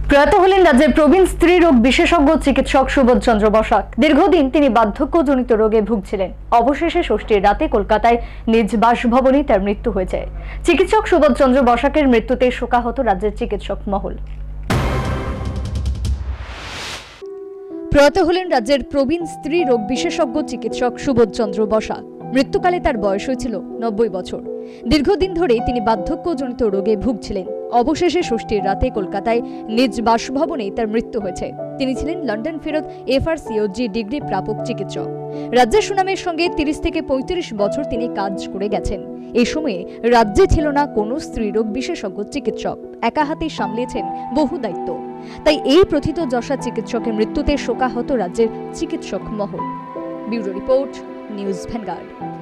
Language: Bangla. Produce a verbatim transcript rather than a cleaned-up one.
প্রয়াত হলেন রাজ্যের প্রবীণ স্ত্রী রোগ বিশেষজ্ঞ চিকিৎসক সুবোধ চন্দ্র বসাক। দীর্ঘদিন তিনি বার্ধক্যজনিত রোগে ভুগছিলেন। অবশেষে ষষ্ঠীর রাতে কলকাতায় নিজ বাসভবনে তার মৃত্যু হয়েছে। চিকিৎসক সুবোধ চন্দ্র বসাকের মৃত্যুতে শোকাহত রাজ্যের চিকিৎসক মহল। প্রয়াত হলেন রাজ্যের প্রবীণ স্ত্রী রোগ বিশেষজ্ঞ চিকিৎসক সুবোধ চন্দ্র বসাক। মৃত্যুকালে তার বয়স হয়েছিল নব্বই বছর। দীর্ঘদিন ধরে তিনি বার্ধক্যজনিত রোগে ভুগছিলেন। অবশেষে ষষ্ঠীর রাতে কলকাতায় নিজ বাসভবনে তার মৃত্যু হয়েছে। তিনি ছিলেন লন্ডন ফেরত এফআরসিওজি ডিগ্রি প্রাপক চিকিৎসক। রাজ্যের সুনামের সঙ্গে তিরিশ থেকে পঁয়ত্রিশ বছর তিনি কাজ করে গেছেন। এই সময়ে রাজ্যে ছিল না কোনো স্ত্রীরোগ বিশেষজ্ঞ চিকিৎসক। একা হাতে সামলিয়েছেন বহু দায়িত্ব। তাই এই প্রথিত যশা চিকিৎসকের মৃত্যুতে শোকাহত রাজ্যের চিকিৎসক মহল। Bureau report, news vanguard.